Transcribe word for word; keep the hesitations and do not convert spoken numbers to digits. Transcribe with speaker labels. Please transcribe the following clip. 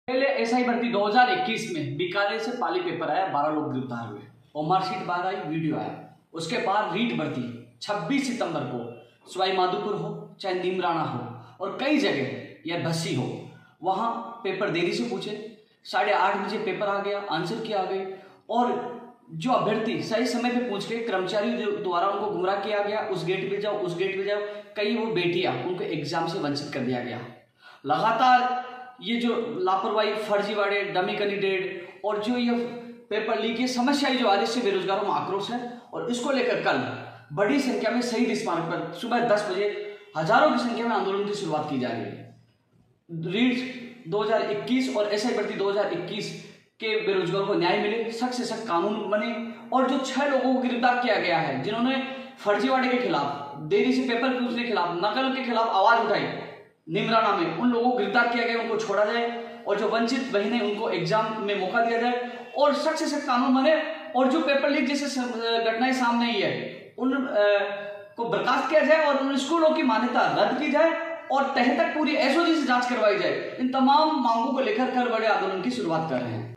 Speaker 1: पहले एसआई भर्ती दो हज़ार इक्कीस में बीकानेर से पाली पेपर आया, बारह लोग गिरफ्तार हुए और मार्कशीट बाहर आई, वीडियो आया। उसके बाद रीट भर्ती छब्बीस सितंबर को सवाई माधोपुर हो चाहे नीमराना हो और कई जगह या बस्सी हो, वहां पेपर देरी से पूछे, साढ़े आठ बजे पेपर आ गया, आंसर की आ गई और जो अभ्यर्थी सही समय पे पूछ के कर्मचारियों द्वारा उनको गुमराह किया गया, उस गेट पे जाओ उस गेट पे जाओ, कई वो बेटियां उनको एग्जाम से वंचित कर दिया गया। लगातार ये जो लापरवाही, फर्जीवाड़े, डमी कैंडिडेट और जो ये पेपर लीक, ये समस्या जो आज से बेरोजगारों में आक्रोश है और इसको लेकर कल बड़ी संख्या में शहीद स्मारक पर सुबह दस बजे हजारों की संख्या में आंदोलन की शुरुआत की जा रही है। रीट दो हज़ार इक्कीस और एसआई भर्ती दो हज़ार इक्कीस के बेरोजगारों को न्याय मिले, सख्त से सख्त कानून बने और जो छह लोगों को गिरफ्तार किया गया है जिन्होंने फर्जीवाड़े के खिलाफ, देरी से पेपर पूछने के खिलाफ, नकल के खिलाफ आवाज उठाई नीमराना में, उन लोगों को गिरफ्तार किया गया, उनको छोड़ा जाए और जो वंचित बहनें उनको एग्जाम में मौका दिया जाए और सख्त से सख्त कानून बने और जो पेपर लीक जैसे घटनाएं सामने आई है उन को बर्खास्त किया जाए और उन स्कूलों की मान्यता रद्द की जाए और तह तक पूरी एसओजी से जांच करवाई जाए। इन तमाम मांगों को लेकर कल बड़े आंदोलन की शुरुआत कर रहे हैं।